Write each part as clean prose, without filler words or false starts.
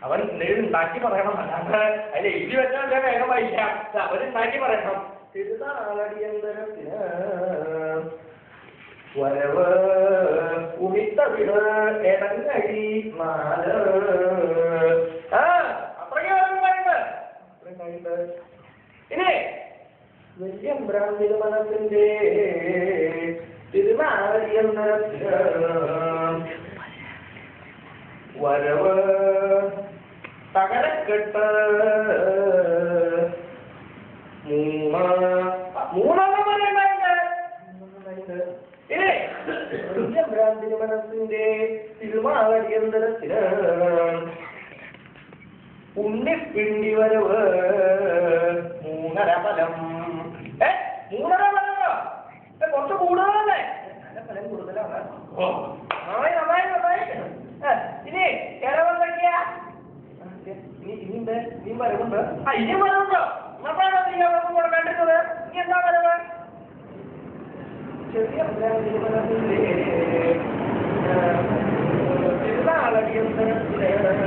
അവൻ എന്തെങ്കിലും ഉണ്ടാക്കി പറയണം, അല്ലാണ്ട് അതിൽ എഴുതി വെച്ചാൽ വേഗം വായിക്കാം. അവരുണ്ടാക്കി പറയണം. തിരുനാളടിയന്തരത്തിന് വരവ് ഉമിത്ത വിട് എടങ്ങഴി നാല്. അത്രയും ഇനി വല്യമ്പ്രാൻ തിരുമണത്തിന്റെ തിരുനാളടിയന്തരത്തിന് വരവ് തകരക്കെട്ട് മൂന്നെണ്ണം പറയുന്നുണ്ട്. ഇനി വല്യമ്പ്രാൻ തിരുമണത്തിന്റെ തിരുനാളടിയന്തരത്തിന് ഉണ്ണിപ്പിണ്ടി വരവ് മൂന്നര ഫലം. മൂന്നര ഫലമോ? കുറച്ച് കൂടുതലല്ലേ? നല്ല ഫലം കൂടുതലാണ്. നന്നായി നന്നായി നന്നായി. ഇനി കിഴവെന്തൊക്കെയാ? ഇനിയുണ്ട്, ഇനിയും വരവുണ്ട്. ഇനിയും വരവുണ്ടോ? എന്നാണ് നീ അവർക്കും കൊടുക്കേണ്ടത്. ഇനി എന്താ വരവ്? ചെറിയ തിരുനാളടിയന്തരത്തില്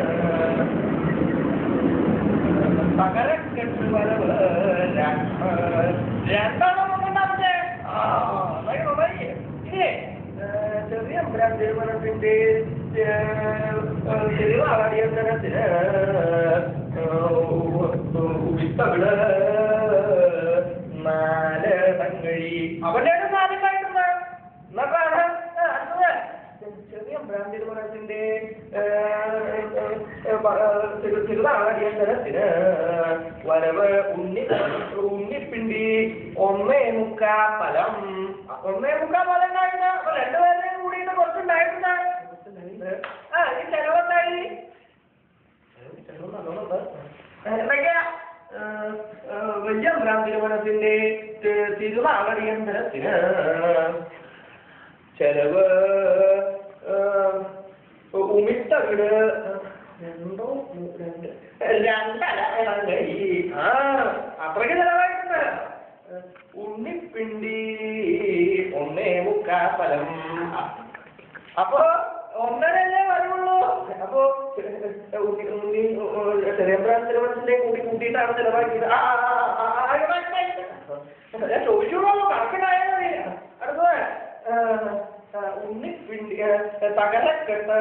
പകരക്കെട്ട് വരവ് രണ്ടെണ്ണം ഉണ്ടാവട്ടെ. ഇനി ചെറിയ തിരുമണത്തിന്റെ തിരുനാളടിയന്തരത്തിന് വിത്തകള് നാല് തങ്ങഴി. അവന്റെ നാലുണ്ടായിട്ടുണ്ട്. എന്നിട്ടാണ് ചെറിയ തിരുമണത്തിന്റെ തിരുനാളടിയന്തരത്തിന് വരവ് ഉണ്ണിപ്പിണ്ടി 1.25 ഫലം. 1.25 ഫലം ഉണ്ടായിരുന്നു. അപ്പൊ രണ്ടുപേരുടെയും കൂടിയിട്ട് കുറച്ചുണ്ടായിട്ടുണ്ട്. ഈ ചെലവുണ്ടായി. എന്തൊക്കെയാ? വല്യമ്പ്രാൻ തിരുമണത്തിന്റെ തിരുനാളടിയന്തരത്തിന് ചെലവ് ഉമിത്ത വീട് 2.5 ഇടങ്ങഴി. അത്രയ്ക്ക് ചെലവായിട്ടുണ്ട്. ഉണ്ണിപ്പിണ്ടി 1.25 ഫലം. അപ്പൊ 1.5 വരുള്ളൂ. അപ്പൊ ചെറിയമ്പ്രാൻ തിരുമണത്തിന്റെ കൂട്ടിയിട്ടാണ് ചെലവാക്കിയത്. ഞാൻ ചോദിച്ചോളൂ, കണക്കിനായാലും മതി. അടുത്തത് ഉണ്ണിപ്പിണ്ടി തകരക്കെട്ട്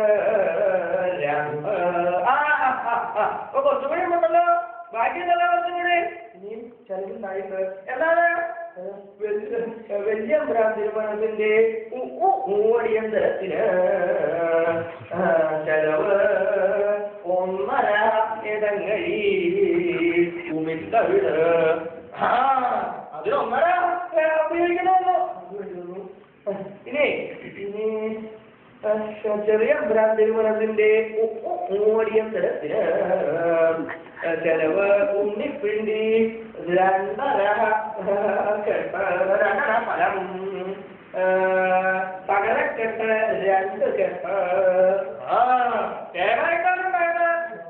അപ്പൊ കുറച്ചുകൂടി ഉണ്ടല്ലോ. ബാക്കി നല്ല കുറച്ചും കൂടി ഇനിയും ചെലവുണ്ടായിട്ട് എന്താണ്? വല്യമ്പ്രാൻ തിരുമണത്തിന്റെ മൂവടിയന്തരത്തിന് ചെലവ് 1.5 ഇടങ്ങഴി ഉമിത്ത വീട്. അതിൽ 1.5 ഉപയോഗിക്കണമല്ലോ. ഇനി ചെറിയമ്പ്രാൻ തിരുമണത്തിന്റെ മൂവടിയന്തരത്തിന് ചെലവ് ഉണ്ണിപ്പിണ്ടി 2.5 ഫലം. പകരക്കെട്ട് 2 കെട്ട്. കേരളായിട്ടാണുണ്ടായത്.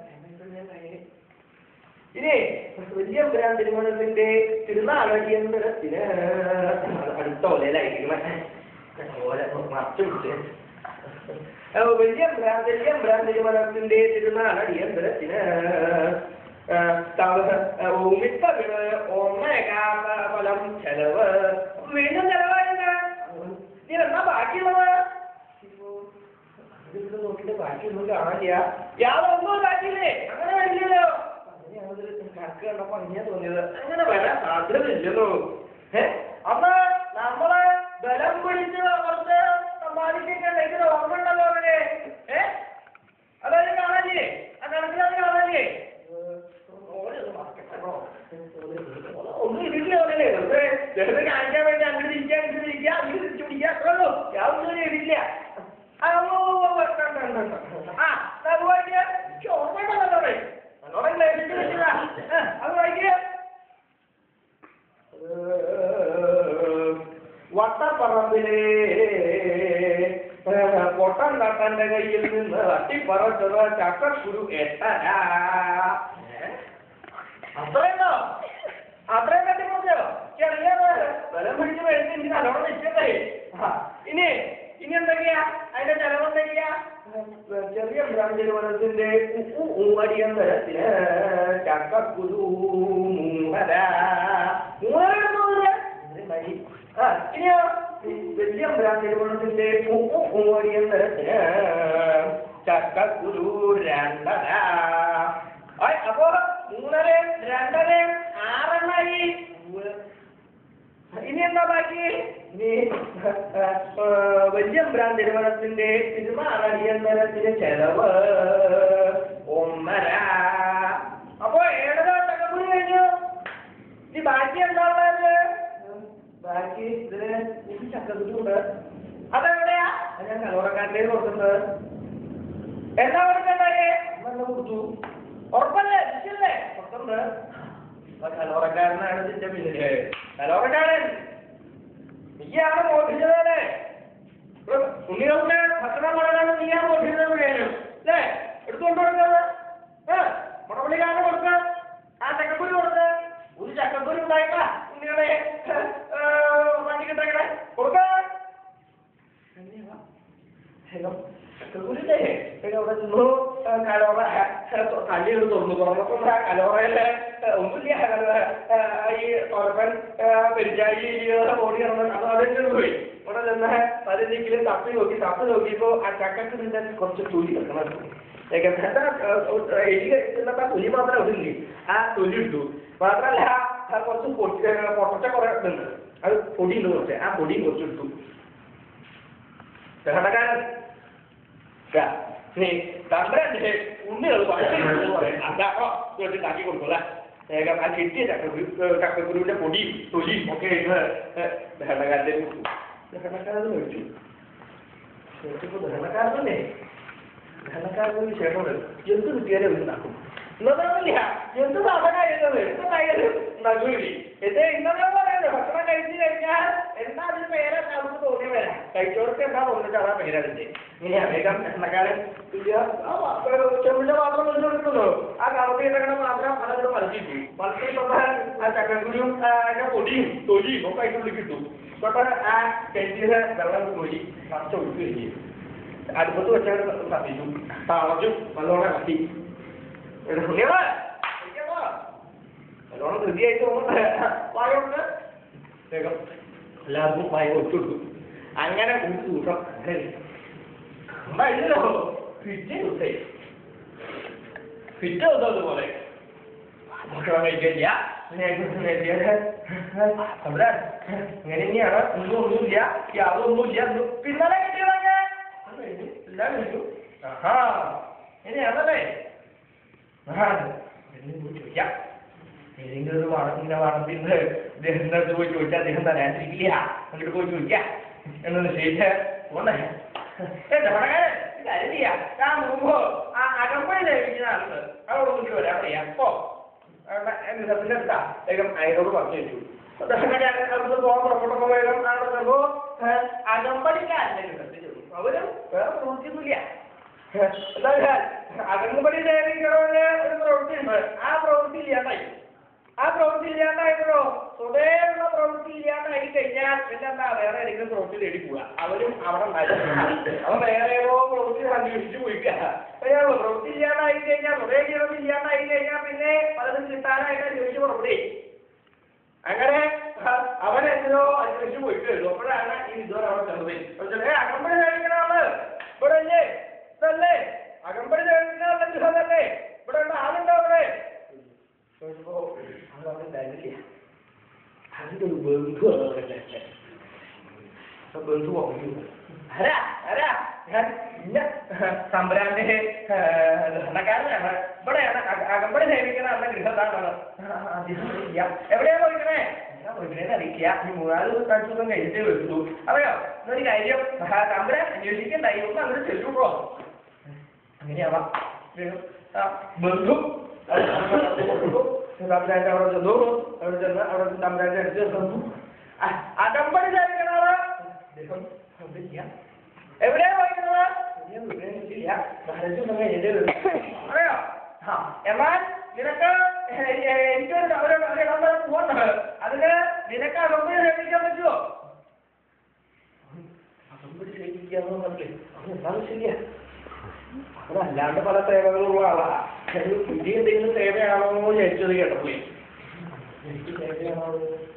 ഇനി വല്യമ്പ്രാൻ തിരുമണത്തിന്റെ തിരുനാളടിയന്തരത്തിന് അടുത്ത ഓലയിലായിരിക്കും മറച്ചു പിടിച്ച്. വല്യമ്പ്രാൻ തിരുമണത്തിന്റെ തിരുനാളടിയന്തരത്തിന് ഉമിത്ത വീട് 1.25 ഫലം. ചെലവ് വീണ്ടും ചെലവായില്ല. ഇനി എന്നാ ബാക്കിയുള്ളത്? നോക്കിട്ട് ബാക്കിയൊന്നും കാണില്ല. യാതൊന്നും ബാക്കിയില്ലേ? അങ്ങനെ വരില്ലല്ലോ. അതിന് കണക്ക് കണ്ടപ്പോ അങ്ങനെ തോന്നിയത്. അങ്ങനെ വരാൻ സാധ്യതയില്ലല്ലോ. അന്ന് നമ്മള് ബലം പിടിച്ച് കുറച്ച് സമ്പാദിക്കുന്നുണ്ടെങ്കിൽ ഓർമ്മയുണ്ടല്ലോ അവര്. അതായത് കാണാനില്ലേ? ആ കണക്കിലത് കാണാനില്ലേ? ഒന്നും ഇതില്ലേ ഓരല്ലേ? വെറുതെ കാണിക്കാൻ വേണ്ടി അങ്ങനെ തിരിക്കുക, ഇങ്ങനെ തിരിക്കുക, അങ്ങനെ തിരിച്ചു പിടിക്കുക, അത്രയുള്ളൂ. യാതൊന്നും എഴുതില്ല. വട്ടപ്പറമ്പിലെ പൊട്ടൻ തട്ടന്റെ കയ്യിൽ നിന്ന് തട്ടിപ്പറച്ചത് ചക്കക്കുരു 8.5. അത്രയുണ്ടോ? അത്രയും തട്ടിപ്പറച്ചോ? ചെറിയ ബലം പിടിച്ച് വരുന്ന എനിക്ക് നല്ലോണം നിൽക്കട്ടെ. ഇനി ഇനി എന്തൊക്കെയാ അതിന്റെ ചെലവെന്തൊക്കെയാ? ചെറിയ ബ്രാഹ്മണത്തിന്റെ അടിയന്തരത്തിന് ചക്കക്കുരു മൂന്നര മതി. ഇനിയോ വലിയ ബ്രാഹ്മണത്തിന്റെ അടിയന്തരത്തിന് ചക്കക്കുരു 2.5. അപ്പോ 3, 2, 6 ഇനി എന്താ ബാക്കി? ഇനി വലിയ തിരുവനന്തപുരത്തിന്റെ അടിയന്തരത്തിന് ചെലവ് 1.5. അപ്പോ 7 ചക്കക്കുരു കഴിഞ്ഞു. ഇനി ബാക്കി എന്താ ഉള്ളത്? ബാക്കി ഇതിന് ചക്കക്കുരു ഉണ്ട്. അതെവിടെയാ? ഞാൻ കലോറക്കാരുടെ കൊടുക്കുന്നത്. എന്താ കൊടുക്കണ്ടേ? നല്ല കൊടുത്തു. ഉറപ്പല്ലേ? ശരിയല്ലേ? കൊടുത്തുണ്ട്. കലോറക്കാരനാണ് ഇതിന്റെ പിന്നില്. കലോറക്കാരൻ നീയാണ് മോഷിച്ചതല്ലേ? ഉണ്ണികൾക്ക് ഭക്ഷണം പറയാനാണ് നീയാണ് മോഷിച്ചത് കഴിയും അല്ലേ? എടുത്തുകൊണ്ട് കൊടുക്കുന്നത് മുടപള്ളിക്കാരന് കൊടുക്ക. ആ ചക്കക്കുരു കൊടുത്ത് ഒരു ചക്കക്കുരു ഉണ്ടായിട്ടാ ഉണ്ണികളെ വണ്ടിക്കിട്ടേ കൊടുക്ക. ചക്കക്കുരുല്ലേ അവിടെ ചെന്നു കലോറ തള്ളിയെടുത്ത് തുറന്നപ്പോ ആ കലോറയിലെ ഒന്നുമില്ല. ഈ തുറപ്പൻ പെരിച്ചാഴി ഓടി കിടന്ന് അത് അവിടെ പോയി. ഇവിടെ ചെന്ന് പതിനെങ്കിലും തപ്പി നോക്കിയപ്പോ ആ ചക്കക്കുരുന്റെ കുറച്ച് തൊലി വെക്കണം. ഇന്നത്തെ തൊലി മാത്രമേ ഇടില്ലേ, ആ തൊലി ഇട്ടു. മാത്രമല്ല കുറച്ച് പൊട്ടച്ച കുറെ ഉണ്ട്, അത് പൊടിയുണ്ട് കുറച്ച്, ആ പൊടിയും കുറച്ച് ഇട്ടു. കടക്കാരൻ തമ്പരന്റെ ഉണ്ണികൾ ഉണ്ടാക്കി കൊടുക്കൂല. വേഗം ആ കിട്ടിയ ചക്കക്കുരുവിന്റെ പൊടിയും തൊലിയും ഒക്കെ ദഹനക്കാരന്റെ ദഹനക്കാരൻ മേടിച്ചു. മേടിച്ചപ്പോ ദഹനക്കാരനല്ലേ ദഹനക്കാരന് വിശേഷം എന്ത് കിട്ടിയാലും ഉണ്ടാക്കും. ഇന്നതല്ല എന്ത് സാധനമായിരുന്നത് എന്തായാലും നഗുലി ഇത് ഇന്നലെ പറയുന്നത് ഭക്ഷണം കഴിച്ചു കഴിഞ്ഞാൽ എന്താ അതിന് പേരെ നമുക്ക് തോന്നിയ വരാം. കഴിച്ചവർക്ക് എന്താ തോന്നിട്ട് അതാ പേരതിന്റെ. ഇനി വേഗം എണ്ണക്കാരൻ ചെമ്പിന്റെ പാത്രം വെച്ചുകൊടുക്കുന്നു. ആ കറുത്തിട്ടങ്ങനെ മാത്രം അതങ്ങോട്ട് മലത്തിട്ടു. മലത്തിട്ടുള്ള ആ ചക്കക്കുരും അതിന്റെ പൊടിയും തൊലിയും ഒക്കെ അതിൻ്റെ ഉള്ളിൽ കിട്ടും. തൊട്ട് ആ കെട്ടിയുടെ വെള്ളം കോരി കുറച്ച് ഒഴിക്കുകയും ചെയ്യും. അടുപ്പത്ത് വെച്ചാൽ കത്തിച്ചു തളച്ചു നല്ലോണം കത്തി. നല്ലോണം കൃതിയായിട്ട് വായുണ്ട്. വേഗം എല്ലാവർക്കും വായ ഒത്തു കൊടുക്കും. അങ്ങനെ കൂട്ടം ഇല്ലല്ലോ. പിറ്റേ ദിവസം അതുപോലെ ഭക്ഷണം കഴിക്കില്ല. ഇങ്ങനെ തന്നെയാണ്. ഒന്നുമില്ല യാതൊന്നുമില്ല. പിന്നലെ കിട്ടിയതൊക്കെ എല്ലാം കഴിച്ചു. ആഹാ ഇങ്ങനെയാണല്ലേ? ചോദിക്കാം. ഏതെങ്കിലും ഒരു വാണത്തിന്റെ വാണത്തിന്റെ അദ്ദേഹത്തിനടുത്ത് പോയി ചോദിച്ചാൽ അദ്ദേഹം തരാതിരിക്കില്ല. അങ്ങോട്ട് പോയി ചോദിക്കാം എന്ന് നിശ്ചയിച്ച് പോണ്ടേ. കാര്യം ചെയ്യാം. ഞാൻ മുമ്പ് ആ അകമ്പഴി ലഭിക്കുന്ന ആളുണ്ട് അവിടെ വിളിച്ചു വരാൻ പറയാം. അപ്പോ നിസത്തിന്റെ അടുത്താ വേഗം അയനോട് പറഞ്ഞു വെച്ചു. അവിടുന്ന് പോകാൻ പുറപ്പെട്ടപ്പോ വേഗം അവിടെ ചെമ്പോ അകമ്പടിക്കാരൻ്റെ നിസത്തിൽ ചെന്നു. അവരും വേറെ പ്രവൃത്തിയൊന്നുമില്ല. എന്തായാൽ അകമ്പടി സേവിക്കണമെന്ന് ഒരു പ്രവൃത്തിയുണ്ട്. ആ പ്രവൃത്തി ഇല്ലാണ്ടായല്ലോ. സ്വതേയുള്ള പ്രവൃത്തി ഇല്ലാണ്ടായി കഴിഞ്ഞാൽ പിന്നെന്താ വേറെ ഏതെങ്കിലും പ്രവൃത്തി തേടി പോവുക. അവരും അവിടെ അവൻ വേറെ ഏതോ പ്രവൃത്തി അന്വേഷിച്ച് പോയിക്കുക. പ്രവൃത്തി ഇല്ലാണ്ടായി കഴിഞ്ഞാൽ സ്വതേ ജീവിതം ഇല്ലാണ്ടായി കഴിഞ്ഞാൽ പിന്നെ പലതും കിട്ടാനായിട്ട് അന്വേഷിച്ച് പുറപ്പെടുകയും അങ്ങനെ അവൻ എന്തിനോ അന്വേഷിച്ച് പോയിട്ട് വരും. അപ്പോഴാണ് ഈ വിദ്വാൻ അവിടെ ചെന്നത്. അകമ്പടി സേവിക്കണമാണ് ഇവിടെ അല്ലേ? ഇതല്ലേ അകമ്പടി സേവിക്കുന്ന ഗൃഹമല്ലേ? ഇവിടെ ഉണ്ട് ആളുണ്ടോ അവിടെ? അതിന്റെ ഒരു ബന്ധു ബന്ധു സംഭ്രാന്റെ ധനക്കാരനാണ്. ഇവിടെയാണ് അകമ്പടി സേവിക്കുന്ന അന്ന ഗൃഹത്താണ്. എവിടെയാ പോയിക്കണേ? പോയിക്കണേന്ന് അറിയില്ല. ഈ 3-4 ദിവസം കഴിഞ്ഞിട്ട് വെച്ചു. അറിയോ എന്നൊരു കാര്യം സംഭ്രാൻ അന്വേഷിക്കണ്ടായി. ഒന്ന് അങ്ങനെ ചെല്ലുമ്പോ അങ്ങനെയാവാം. ബന്ധു തമ്പുരാന്റെ അവിടെ ചെന്നു. അവിടെ ചെന്ന് അവിടെ തമ്പുരാന്റെ അടുത്ത് ചെന്നു. അകമ്പടി സേവിക്കണത് അദ്ദേഹം എവിടെയാ പോയിരുന്നത്? അറിയോ? എന്നാൽ നിനക്ക് എനിക്കൊരു പോകണ്ടത്. അതിന് നിനക്ക് അകമ്പടി സേവിക്കാൻ പറ്റുമോ? അകമ്പടി സേവിക്കുക പഠിക്കാന്ന് പറഞ്ഞില്ലേ അത് എന്താന്ന് ശരിയാ അതല്ലാണ്ട് പല സേവകളുള്ള ആളാ പുതിയ എന്തെങ്കിലും സേവയാണോ വിചാരിച്ചത് കേട്ടപ്പോഴേ എനിക്ക് സേവയാണോ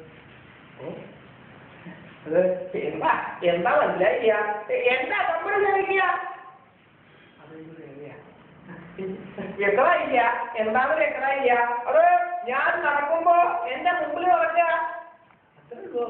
അത് എന്താ എന്താ മനസ്സിലായില്ല എന്താ നമ്മൾ വിചാരിക്കുക അതൊരു സേവയാ വ്യക്തമായില്ല എന്താണെന്ന് വ്യക്തമായില്ല അത് ഞാൻ നടക്കുമ്പോ എന്റെ മുമ്പിൽ നടക്കുക അത്രേ ഉള്ളൂ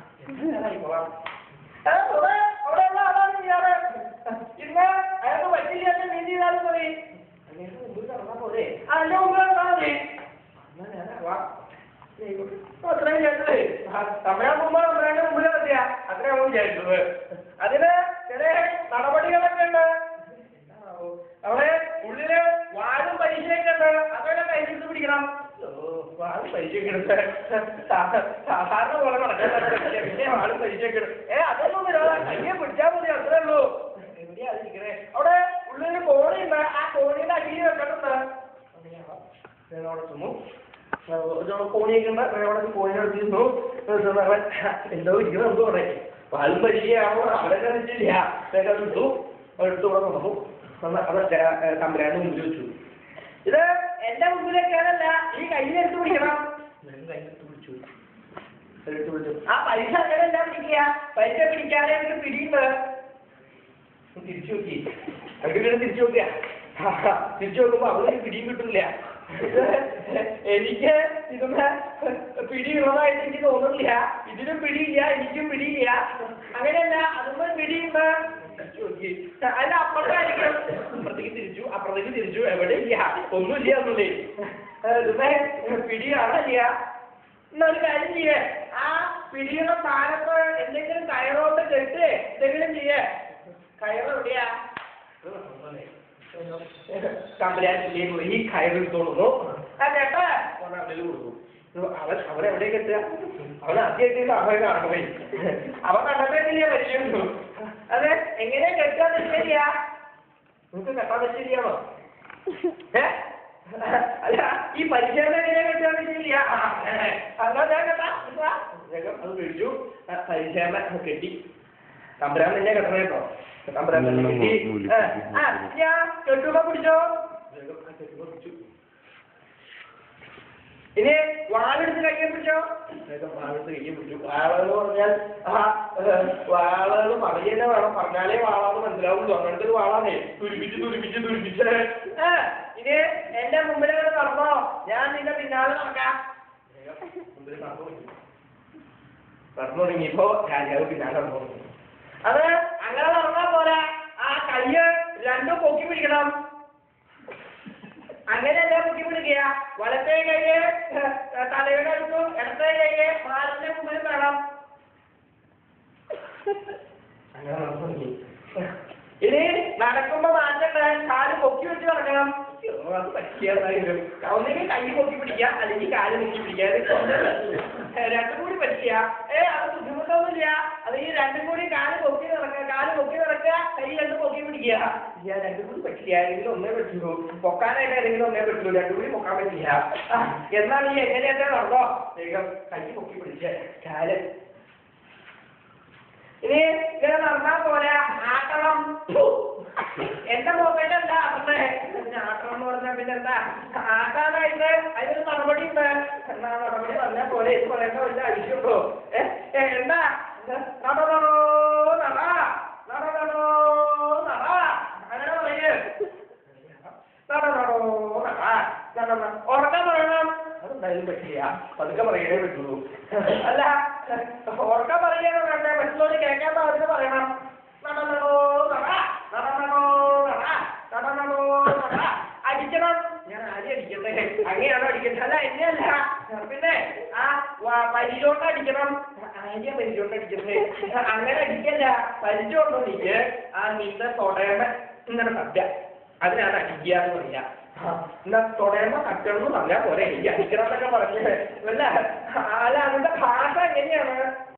അവിടെയുള്ള ആളാണ് ഇയാള് ഇന്ന് അയാൾക്ക് പറ്റില്ല നീതി ചെയ്താലും മതി അയാളുടെ മുമ്പിൽ നടന്നാൽ പോലെ അതിന്റെ മുമ്പിൽ നടന്നാൽ മതി എന്നാ ഞാനാവാം അത്രയും കേട്ടത് തമിഴാൻ പോകുമ്പോൾ തമിഴാന്റെ മുമ്പിൽ നടത്തിയ അത്രയാണ് വിചാരിച്ചത് അതിന് ചില നടപടികളൊക്കെ ഉണ്ട് അവിടെ ഉള്ളില് വാഴും പരീക്ഷയൊക്കെ ഉണ്ട് അതൊക്കെ കൈപിടിച്ച് പിടിക്കണം വാഴും പരീക്ഷയൊക്കെ എടുത്ത് സാധാരണ പോലെ നടക്കാൻ പിന്നെ വാഴും പരീക്ഷയൊക്കെ അതൊന്നും കയ്യെ പിടിച്ചാൽ മതി അത്രേ ഉള്ളൂ എവിടെയാ അതിരിക്കണേ അവിടെ ഉള്ളില് കോണിയുണ്ട് ആ കോണിയുടെ അടിയിൽ വെച്ചിട്ടുണ്ട് അവിടെ ചെന്നു കോണിയൊക്കെ ഉണ്ട് അവിടെ കോണിയുടെ അടുത്തിരുന്നു എന്തോ ഇരിക്കണം എന്തോ പറയും വാഴും പരീക്ഷയാണോ അവിടെ കളിച്ചില്ല എടുത്തു എടുത്തു ഇവിടെ നടന്നു തമ്പുരാന്റെ മുമ്പിൽ വെച്ചു ഇത് എന്റെ മുമ്പിലേക്കാണല്ല ഈ കയ്യിലെടുത്ത് പിടിക്കണം കയ്യിലെടുത്ത് പിടിച്ചു എടുത്ത് പിടിച്ചു ആ പൈസ അങ്ങനെയല്ല പിടിക്കുക പൈസ പിടിക്കാതെ എനിക്ക് പിടിയുണ്ട് തിരിച്ചു നോക്കി അങ്ങനെ തിരിച്ചു നോക്കിയ തിരിച്ചു നോക്കുമ്പോ അവിടെ പിടിയും കിട്ടില്ല എനിക്ക് ഇതൊന്ന് പിടിയുള്ളതായിട്ട് എനിക്ക് തോന്നുന്നില്ല ഇതിനും പിടിയില്ല എനിക്കും പിടിയില്ല അങ്ങനെയല്ല അതൊന്നും പിടിയുണ്ട് അല്ല അപ്പുറത്തായിരിക്കും അപ്പുറത്തേക്ക് തിരിച്ചു അപ്പുറത്തേക്ക് തിരിച്ചു എവിടെയില്ല ഒന്നുമില്ല ഒന്നുമില്ലേ പിടിയാണില്ല എന്നൊരു കാര്യം ചെയ്യേ ആ പിടിയുടെ സ്ഥാനത്ത് എന്തെങ്കിലും കയറോട്ട് കെട്ട് എന്തെങ്കിലും ചെയ്യേ കയറെവിടെയാ തമ്പുരാനിലേക്ക് പോയി കയറെടുത്തോളുന്നു ആ ചേട്ടാ അവനിൽ കൊടുക്കും അവൻ എവിടെ കെട്ടുക അവൻ ആദ്യമായിട്ട് അവൻ കാണുമേ അവൻ കണ്ടതല്ലേ പരിചയമുള്ളൂ അതെ എങ്ങനെയാ കെട്ടാൻ ശരിയാ നിങ്ങൾക്ക് കെട്ടാൻ ശരിയാണോ അല്ല ഈ പരിചയം എങ്ങനെയാ കെട്ടാൻ ശരിയാ അതാ ഞാൻ കേട്ടാ അത് കഴിച്ചു പരിചയം കെട്ടി തമ്പുരാൻ തന്നെ കെട്ടണം കേട്ടോ തമ്പുരാൻ തന്നെ കെട്ടി ഞാൻ കെട്ടുമ്പോ പിടിച്ചോ പിടിച്ചു ഇനി വാളെടുത്ത് കയ്യെ പിടിച്ചോ വാളെടുത്ത് കയ്യെ പിടിച്ചു വാളെന്ന് പറഞ്ഞാൽ വാളെന്ന് പറയുന്നേ വേണം പറഞ്ഞാലേ വാളാന്ന് മനസ്സിലാവുള്ളൂ അങ്ങനത്തെ ഒരു വാളാണേ തുരിപ്പിച്ച് ഇനി എന്റെ മുമ്പിൽ നടന്നോ ഞാൻ നിന്റെ പിന്നാലെ നടക്കാം മുമ്പിൽ നടന്നു തുടങ്ങിയപ്പോ രാജാവ് പിന്നാലെ നടന്നു അത് അങ്ങനെ നടന്നാ പോരാ ആ കയ്യ് രണ്ടും പൊക്കി പിടിക്കണം അങ്ങനെയല്ല പൊക്കി പിടിക്കുക വലത്തേ കൈയ്യ് തലയുടെ അടുത്തും ഇടത്തേ കൈയ്യ് മാറിന്റെ മുമ്പിൽ വേണം ഇനി നടക്കുമ്പോ മാറ്റണ്ട കാല് പൊക്കി വെച്ച് നടക്കണം അത് പറ്റിയാലും ഒന്നെങ്കിൽ കൈ പൊക്കി പിടിക്കുക അല്ലെങ്കിൽ കാല് പൊക്കി പിടിക്കുക രണ്ടും കൂടി പറ്റിയ അത് ബുദ്ധിമുട്ടൊന്നുമില്ല അല്ലെങ്കിൽ രണ്ടും കൂടി കാല് പൊക്കി നടക്കുക കൈ രണ്ടും പൊക്കി പിടിക്കുക രണ്ടും കൂടി പറ്റില്ല ഏതെങ്കിലും ഒന്നേ പറ്റുള്ളൂ പൊക്കാനായിട്ട് ഏതെങ്കിലും ഒന്നേ പറ്റുള്ളൂ രണ്ടും കൂടി പൊക്കാൻ പറ്റില്ല എന്നാൽ ഈ എങ്ങനെയൊക്കെ നടന്നോ വേഗം കൈ പൊക്കി പിടിച്ച് കാല് ഇനി ഇങ്ങനെ നടന്നാൽ പോലെ ആട്ടണം എന്റെ മൊബൈലല്ല ആട്ടണേ ആട്ടണം എന്ന് പറഞ്ഞാൽ പിന്നെ എന്താ ആട്ടാനായിട്ട് അതിനൊരു നടപടി ഉണ്ട് എന്നാ നടപടി പറഞ്ഞാൽ പോലെ ഇത് പറയേണ്ട വലിയ ആവശ്യമുണ്ടോ എന്താ നടണോ നടണോ അങ്ങനെ പറയേ നടണോ ഉറക്കം പറയണം അതെന്തായാലും പറ്റില്ല പതുക്കെ പറയണേ പറ്റുള്ളൂ അല്ല ഉറക്കം പറയണോ വേണ്ടേ മറ്റുള്ളവർ കേൾക്കാൻ അവർക്ക് പറയണം നടന്നോ അടിക്കണം ഞാൻ ആദ്യം അടിക്കട്ടെ അങ്ങനെയാണോ അടിക്കട്ടെ അല്ല എന്നെയല്ല പിന്നെ ആ പരിചോണ്ട് അടിക്കണം ആദ്യം പരിചോണ്ട് അടിക്കട്ടെ അങ്ങനെ അടിക്കല്ല പരിചോണ്ടോ എനിക്ക് ആ നിന്റെ തൊടയമ ഇങ്ങനെ തട്ട അതിനാണ് അടിക്കുക എന്ന് പറയാ എന്നാ തൊടയമ തട്ടണമെന്ന് പറഞ്ഞാൽ പോലെ എനിക്ക് അടിക്കണം എന്നൊക്കെ പറഞ്ഞത് അല്ല അല്ല അതിന്റെ ഭാഷ എങ്ങനെയാണ്